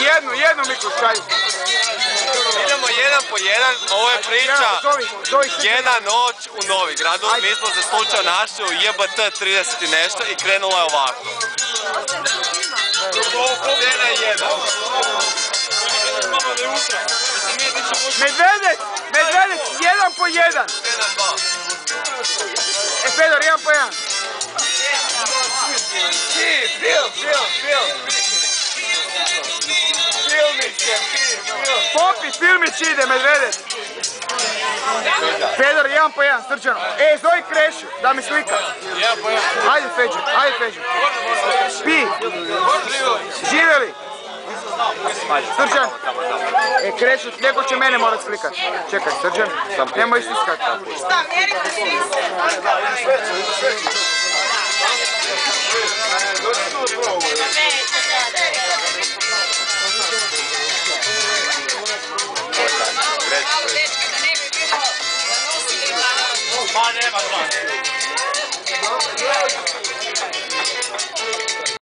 jednu Miku šalju. Idemo jedan po jedan, ovo je priča jedna noć u Novigradu. Mi smo se slučajno našli u JBT 30 i nešto i krenulo je ovako. Scena je jedan. Medvedec, jedan po jedan. Scena dva. Fedor, jedan po jedan. Popi, filmić ide, Medvedec. Fedor, jedan po jedan, srčano. Zove Krešu, da mi slika. Ajde, Feđer. Pi. Živjeli. Srđan. Krešu, neko će mene morat slikat. Čekaj, Srđan. Nemoj istiskat. Šta, mjerite svi Ma nema